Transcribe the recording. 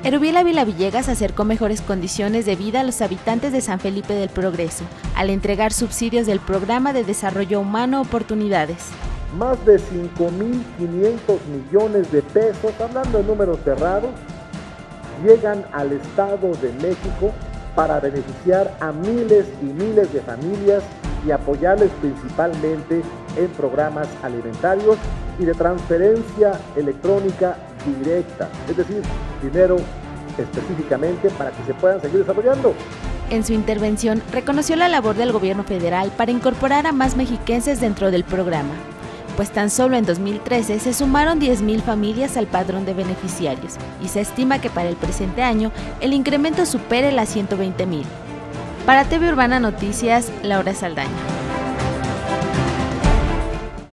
Erubiel Ávila Villegas acercó mejores condiciones de vida a los habitantes de San Felipe del Progreso, al entregar subsidios del Programa de Desarrollo Humano Oportunidades. Más de 5.500 millones de pesos, hablando de números cerrados, llegan al Estado de México para beneficiar a miles y miles de familias y apoyarles principalmente en programas alimentarios y de transferencia electrónica directa, es decir, dinero específicamente para que se puedan seguir desarrollando. En su intervención, reconoció la labor del gobierno federal para incorporar a más mexiquenses dentro del programa, pues tan solo en 2013 se sumaron 10,000 familias al padrón de beneficiarios y se estima que para el presente año el incremento supere las 120,000. Para TV Urbana Noticias, Laura Saldaña.